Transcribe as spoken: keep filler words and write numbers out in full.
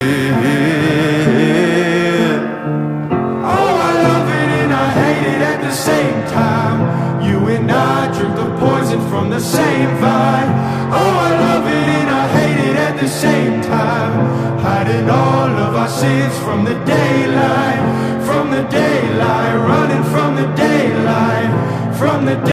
Oh, I love it and I hate it at the same time. You and I drink the poison from the same vine. Oh, I love it and I hate it at the same time. Hiding all of our sins from the daylight, from the daylight, running from the daylight, from the